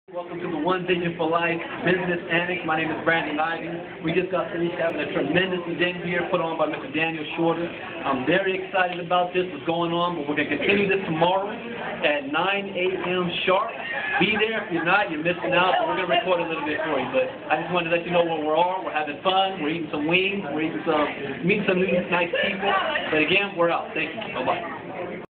Welcome to the One Vision for Life Business Annex. My name is Brandon Ivy. We just got finished having a tremendous event here put on by Mr. Daniel Shorter. I'm very excited about this, what's going on, but we're going to continue this tomorrow at 9 a.m. sharp. Be there. If you're not, you're missing out, but we're going to record a little bit for you. But I just wanted to let you know where we are. We're having fun. We're eating some wings. We're meeting some new nice people. But again, we're out. Thank you. Bye-bye.